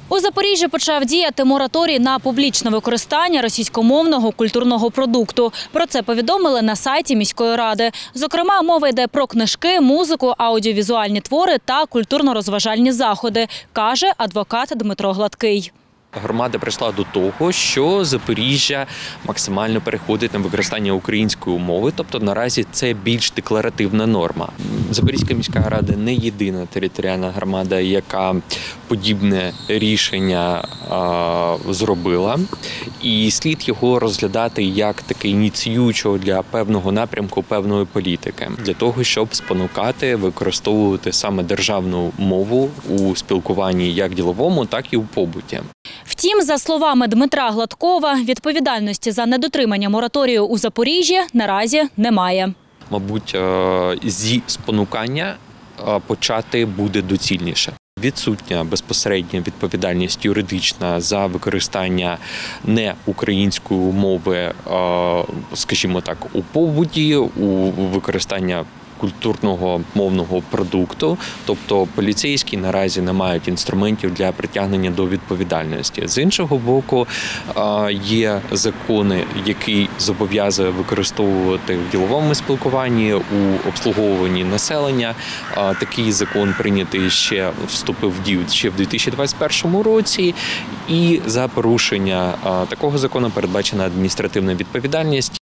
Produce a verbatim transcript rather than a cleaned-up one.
У Запоріжжі почав діяти мораторій на публічне використання російськомовного культурного продукту. Про це повідомили на сайті міської ради. Зокрема, мова йде про книжки, музику, аудіовізуальні твори та культурно-розважальні заходи, каже адвокат Дмитро Гладкий. Громада прийшла до того, що Запоріжжя максимально переходить на використання української мови, тобто наразі це більш декларативна норма. Запорізька міська рада не єдина територіальна громада, яка подібне рішення а, зробила, і слід його розглядати як таке ініціюючого для певного напрямку, певної політики, для того, щоб спонукати використовувати саме державну мову у спілкуванні як діловому, так і у побуті. Втім, за словами Дмитра Гладкова, відповідальності за недотримання мораторію у Запоріжжі наразі немає. Мабуть, зі спонукання почати буде доцільніше. Відсутня безпосередня відповідальність юридична за використання не української мови, скажімо так, у побуті, у використання культурного мовного продукту, тобто поліцейські наразі не мають інструментів для притягнення до відповідальності. З іншого боку, є закони, які зобов'язує використовувати в діловому спілкуванні, у обслуговуванні населення. Такий закон прийнятий ще, вступив в дію ще в дві тисячі двадцять першому році, і за порушення такого закону передбачена адміністративна відповідальність.